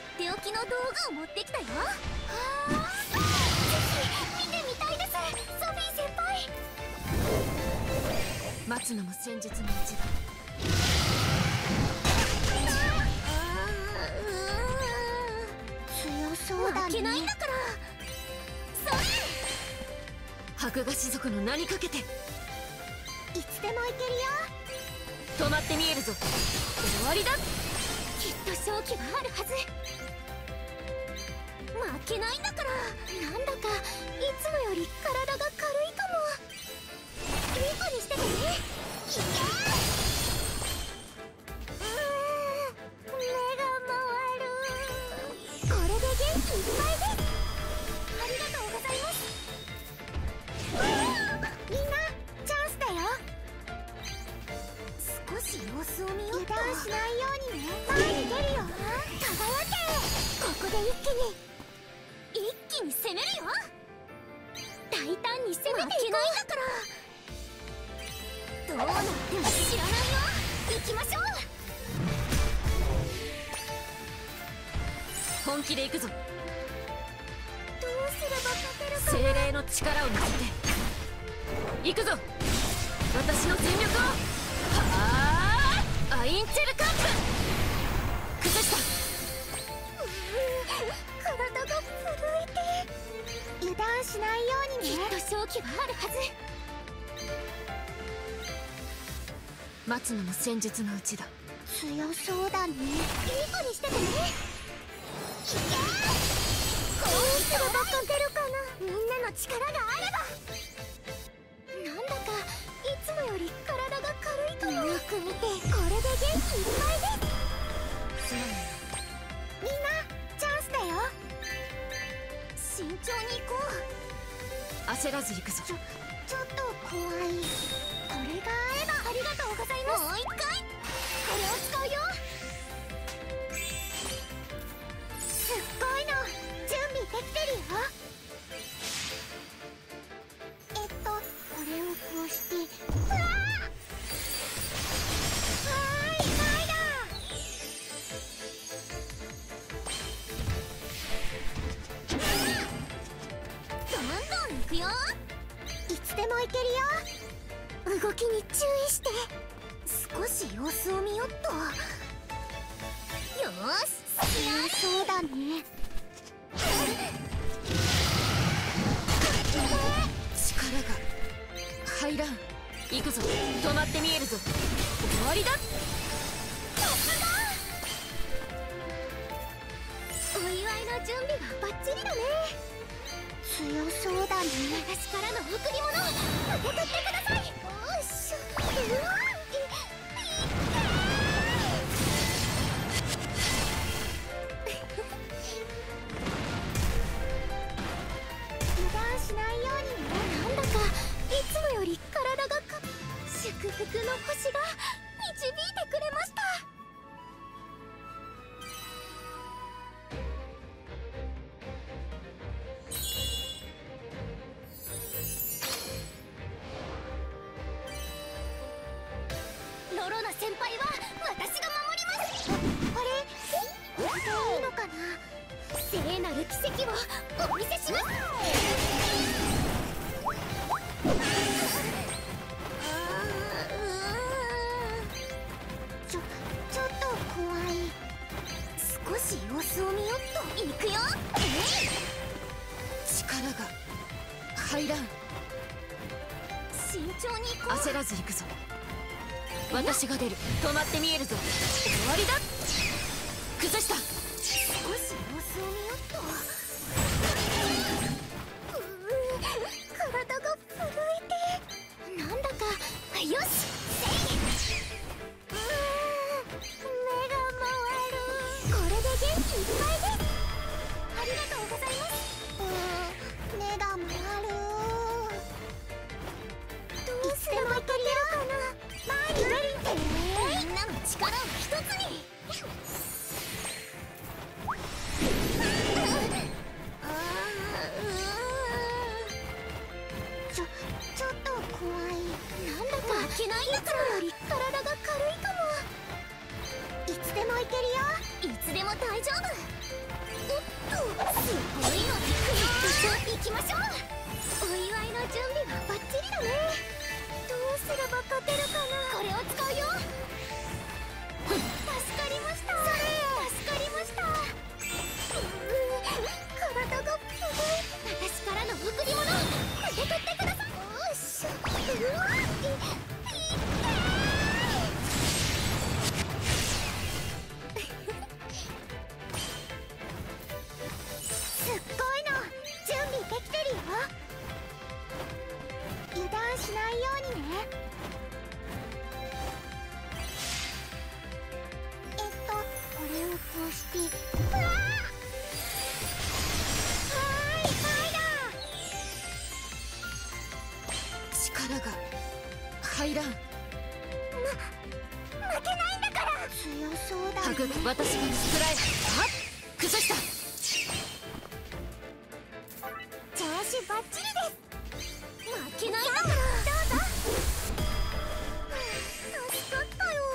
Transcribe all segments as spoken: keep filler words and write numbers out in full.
っておきの道具を持ってきたよ。はあ、ぜひ見てみたいです、ソフィー先輩。 待つのも戦術のうちだ。 強そうだね。負けないんだから。それ白河氏族の名にかけて。 いつでもいけるよ。 止まって見えるぞ。終わりだ。 きっと勝機はあるはず。負けないんだから。なんだかいつもより体が軽いかも。いい子にしててね。いけー。うーん、目が回る。これで元気いっぱいです。ありがとうございます。みんなチャンスだよ。少し様子を見ようと。油断しないようにね。前に出るよ。輝け。ここで一気に一気に攻めるよ。大胆に攻めていこう。負けないんだから。どうなっても知らないよ。行きましょう。 本気で行くぞ。 どうすれば勝てるかな。 精霊の力を見せて行くぞ。私の全力を。はあ、アインチェルカップ。崩した。 体が震えて。油断しないようにね。きっと勝機はあるはず。 待つのも戦術のうちだ。 強そうだね。いい子にしててね。いけー。こうすれば勝てるかな。みんなの力があれば。なんだかいつもより体が軽いかも。よく見て。これで元気いっぱいです。 すまない。 みんなチャンスだよ。慎重に行こう。 焦らず行くぞ。 ちょちょっと怖い。これが合えば。ありがとうございます。もう一回これを使うよ。すっごいの準備できてるよ。えっとこれをこうして。うわー、はーい、前だ。どんどん行くよ。いつでも行けるよ。動きに注意して。少し様子を見よっと。よーし、強そうだね。 力が入らん。行くぞ。止まって見えるぞ。終わりだ。 さすが。お祝いの準備がバッチリだね。強そうだね。私からの贈り物受け取ってください。よいしょ。うわっ、いい油断しないようにね。なんだかいつもより体がか。祝福の星が導いてくれました。ロロナ先輩は私が守ります。あ、あれこれでいいのかな。聖なる奇跡をお見せします。ちょちょっと怖い。少し様子を見よっと。行くよ。 力が入らん。 慎重に行こう。 焦らず行くぞ。私が出る。止まって見えるぞ。終わりだ。崩した。 少し様子を見よっと。うう体が震えて。なんだか。よし、せい。うーん、目が回る。これで元気いっぱいです。ありがとうございます。うーん、目が回る。どうすればいけるかな。前に出るって。みんなの力を一つに。ちょちょっと怖い。なんだか負けないんだから。いつもより体が軽いかも。いつつでも行けるよ。いつでも大丈夫。おっと、すごいの行くよ。行きましょう。お祝いの準備はバッチリだね。どうすれば勝てるかな。これを使うよ。助かりました。それ助かりました。体がすごい。私からの贈り物受け取ってください。よっしゃ。うわっ、いいすっごいの準備できてるよ。油断しないようにね。えっとこれをこうして、うわー、はーい、はいだ。 力が入らん。 ま負けないんだから。強そうだね。 はぐ私が食らえ。はっ、崩した。 調子バッチリです。負けないんだから。どうぞ。助かったよ。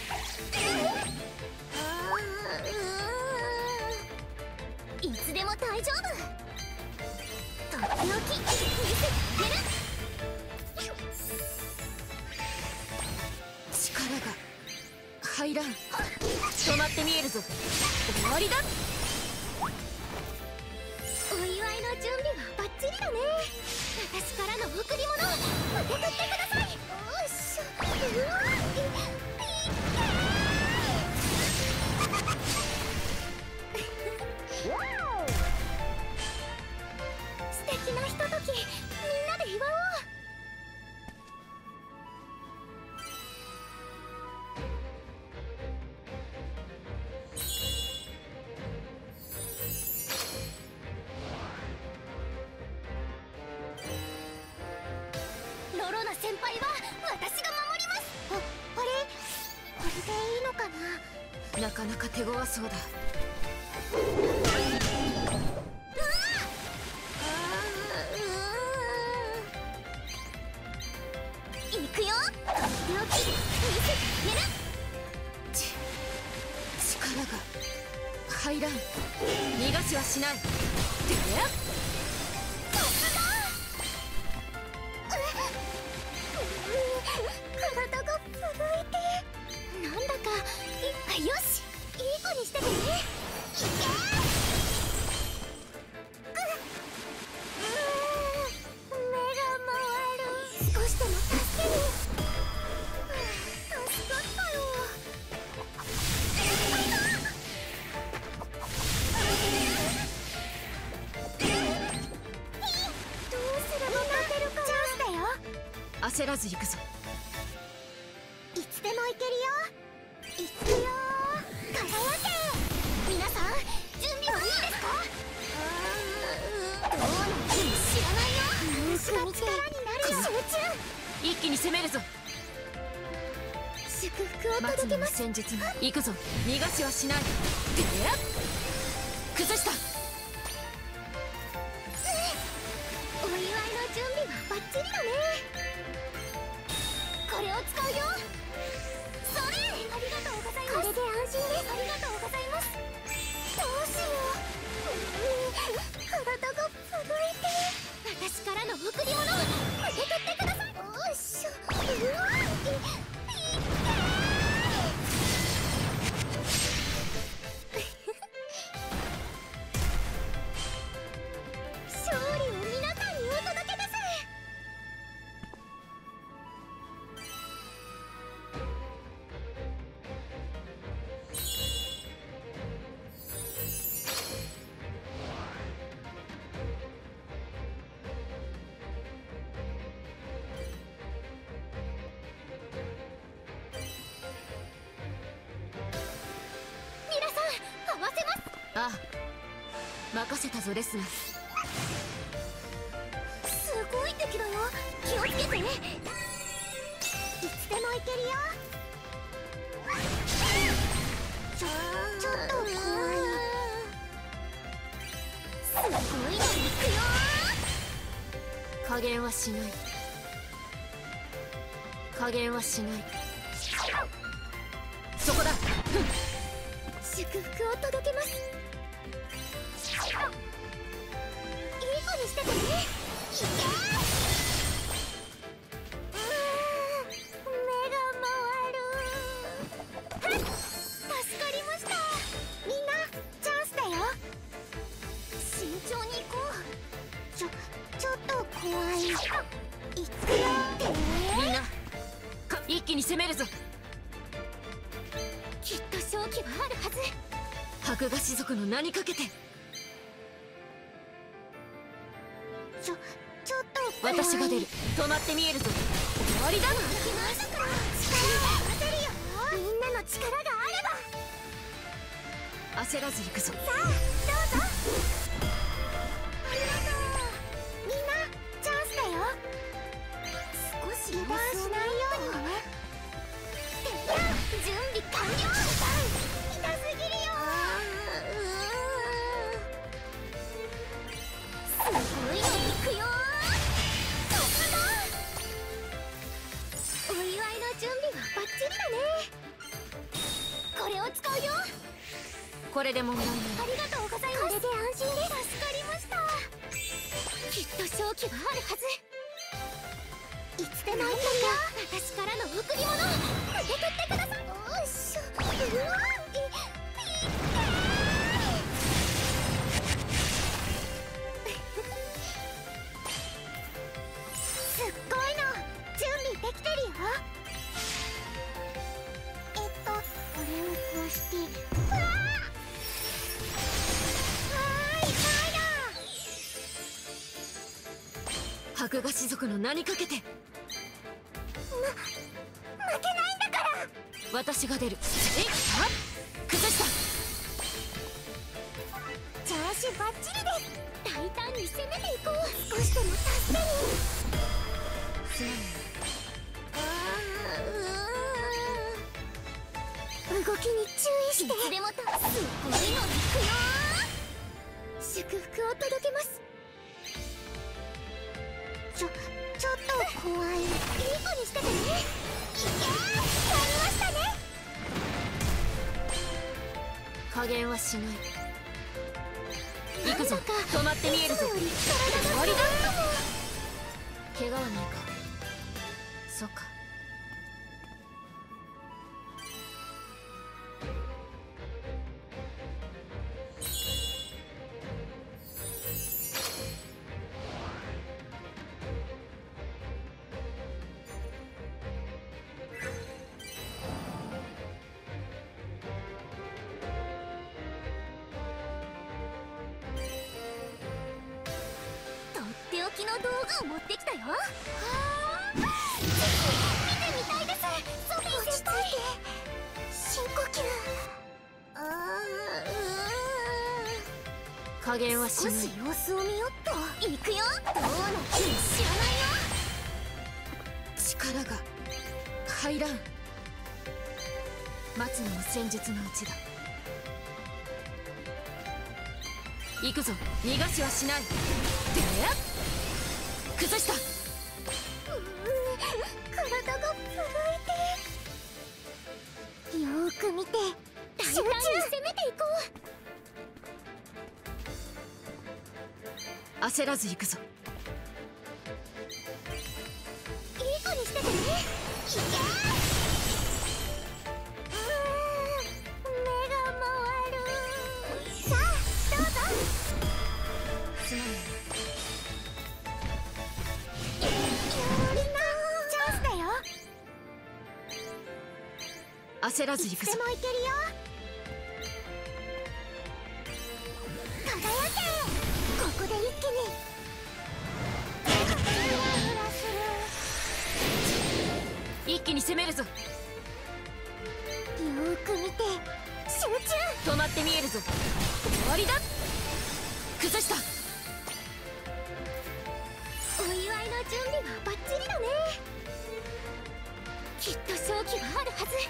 いつでも大丈夫。とっておき見せてあげる。 力が入らん。止まって見えるぞ。終わりだ。 お祝いの準備はバッチリだね。私からの贈り物受け取ってください。よっしゃ。うわっ、いい素敵なひととき、みんなで祝おう。ロロナ先輩は私が守ります。あ、あれこれでいいのかな。 なかなか手強そうだ。 行くよ。とっておき見せてあげる。 ち力が入らん。逃がしはしない。でやっ、 さすが。体が震えて、なんだかいよし、いい子にしててね。いけー。目が回る。少しでも助けに。助かったよ。どうすれば勝てるかな。チャンスだよ。 焦らず行くぞ。 いつでも行けるよ。いくよー。輝け。皆さん準備はいいですか。どうなっても知らないよ。私が力になるよ。集中。 一気に攻めるぞ。 祝福を松野の届けます。 戦術に行くぞ。逃がしはしない。でやっ、崩した。 お祝いの準備はバッチリだね。これを使うよ。それ。ありがとうございます。これで安心です。ありがとうございます。どうしよう。体が震えて。私からの贈り物受け取ってください。よっしゃ。うわっ、いいって勝利を皆さんにお届けです。皆さん合わせます。 ああ、任せたぞレスナー。 すごい敵だよ。気をつけてね。いつでも行けるよ。ちょちょっと怖い。すごいの行くよ。 加減はしない。加減はしない。そこだ。ふん。 気に攻めるぞ。 きっと勝機はあるはず。 白河氏族の名にかけて。 ちょちょっと私が出る。止まって見えるぞ。終わりだ。 行きますから。力を合わせるよ。みんなの力があれば。 焦らず行くぞ。 さあどうぞ。ありがとう。みんなチャンスだよ。少し油断しないようにね。準備完了。痛すぎるよ。すごいのいくよ。さすが。お祝いの準備はバッチリだね。これを使うよ。 これで問題ない。 ありがとうございます。これで安心です。助かりました。きっと勝機はあるはず。いつでもいいよ。私からの贈り物受け取ってください。おっしょ。うわいいすっごいの準備できてるよ。えっとこれをこうして。うわー白河氏族の名にかけて。 負けないんだから。 私が出る。えいっはっ崩した。 調子バッチリです。大胆に攻めていこう。少しでも助けに。 すまない。 あー動きに注意して。いつでもたすごいのいくよ。祝福を届けます。ちょちょっと怖い。いい子にしててね。いけー。やりましたね。 加減はしない。行くぞ。止まって見えるぞ。終わりだ。怪我はないか。そっか。 とっておきの道具を持ってきたよ。はあ、ぜひ見てみたいです。ソフィー先輩。深呼吸。あー加減はしない。 少し様子を見よっと。行くよ。どうなっても知らないよ。 力が入らん。待つのも戦術のうちだ。行くぞ。逃がしはしない。で崩した。 うー体が震えて。よーく見て大胆に攻めていこう。 焦らず行くぞ。 いい子にしててね。いけー。うーん目が回る。さあどうぞ。 すまない。 みんなチャンスだよ。 焦らず行くぞ。 いつでもいけるよ。輝け。ここで一気に。フラフラす一気に攻めるぞ。 る。よーく見て集中。 止まって見えるぞ。終わりだ。崩した。 お祝いの準備はバッチリだね。きっと勝機はあるはず。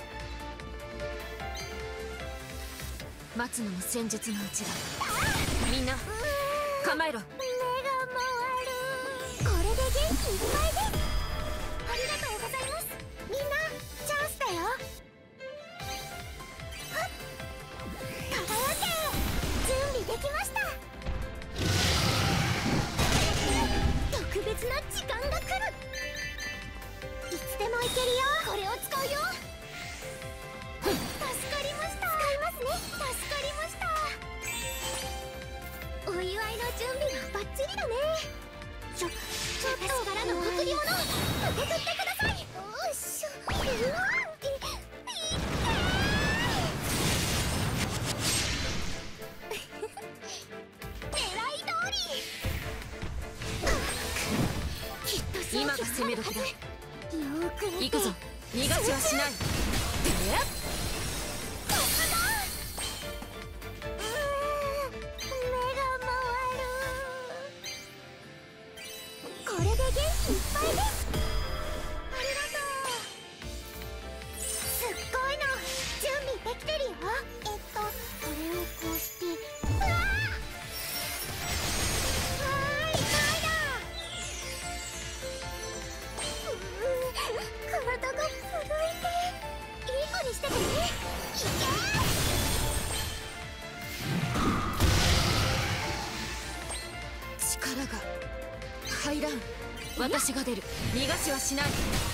待つのも戦術のうちだ。みんな構えろ。 目が回る。これで元気いっぱいです。ありがとうございます。みんなチャンスだよ。はっ輝け。準備できました。特別な時間が来る。いつでもいけるよ。これを使うよ。助かりました。使いますね。助かりました。お祝いの準備はバッチリだね。ちょちょっとからの贈り物受け取ってください。おっしょ。 今が攻め時だ。行くぞ。逃がしはしない。えっこれで元気いっぱいです。ありがとう。すっごいの準備できてるよ。えっとこれをこうして、うわー、あー痛いだ。うー体が震えて。いい子にしててね。いけ。力が入らん。私が出る。逃がしはしない。で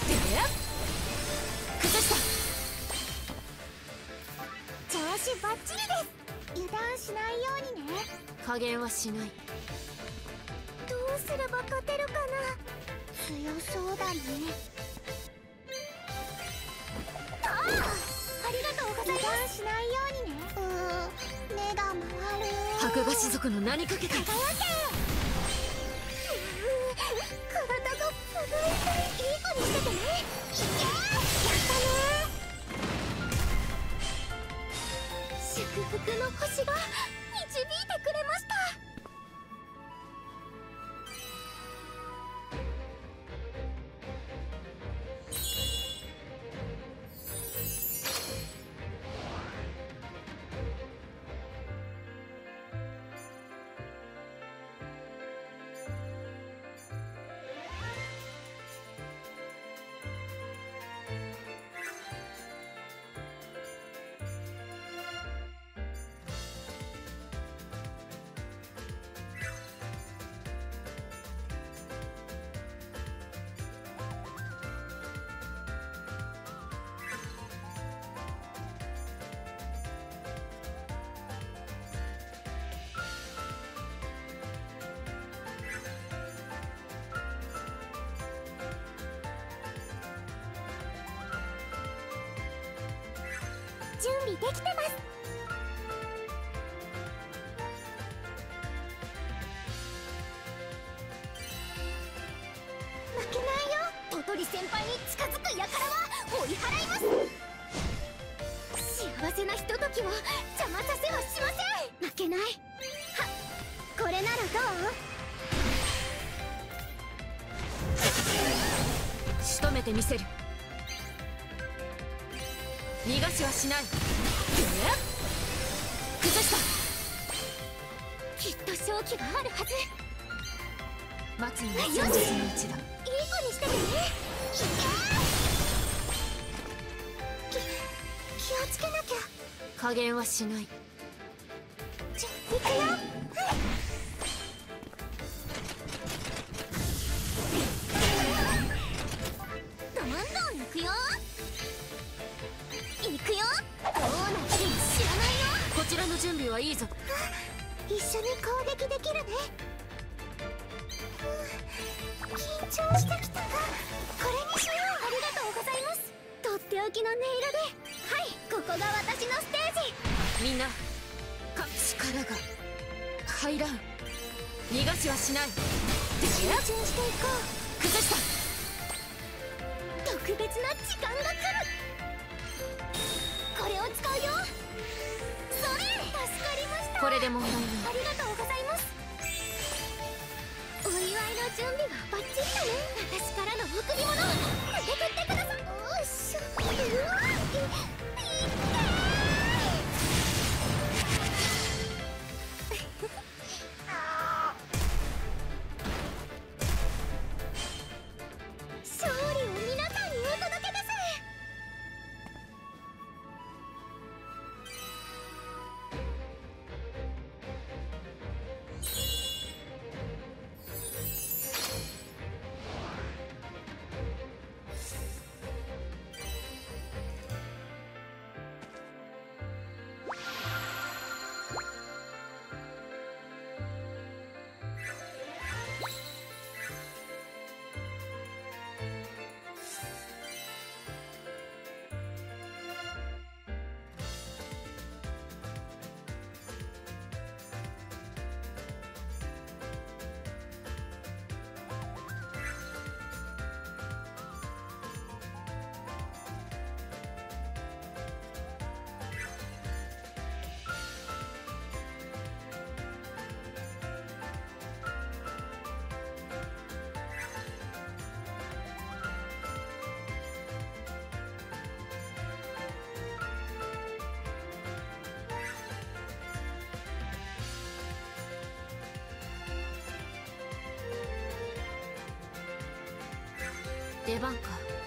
崩した。 調子バッチリです。油断しないようにね。 加減はしない。 どうすれば勝てるかな。強そうだね。ああ、ありがとうございます。油断しないようにね。うーん、目が回る。 白馬氏族の名にかけて。 輝け。体が震えて。いい子にしててね。いけー。やったねー。祝福の星が導いてくれました。準備できてます。負けないよ。おとり先輩に近づく輩は追い払います。幸せなひとときを邪魔させはしません。負けない。はこれならどう？ 仕留めてみせる。逃がしはしない。崩した。 きっと勝機があるはず。 待つのは戦術のうちだ。 いい子にしててね。いけー。き気をつけなきゃ。 加減はしない。 じゃ行くよ。どんどん行くよ。行くよ。どうなっても知らないよ。 こちらの準備はいいぞ。 一緒に攻撃できるね。緊張してきた。これにしよう。ありがとうございます。とっておきの音色で。はい、ここが私のステージ。 みんなか力が入らん。逃がしはしない。 集中していこう。 崩した。 特別な時間が来る。これを使うよ。それ、助かりました。 これで問題ない。 ありがとうございます。お祝いの準備がバッチリだね。私からの贈り物受け取ってください。おっしょ。うわっ、いいって勝利を皆さんにお届けです。 出番か。